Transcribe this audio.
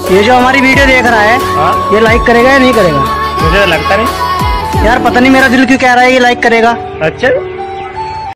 ये जो हमारी वीडियो देख रहा है ये लाइक करेगा या नहीं करेगा? मुझे लगता नहीं यार, पता नहीं मेरा दिल क्यों कह रहा है ये लाइक करेगा। अच्छा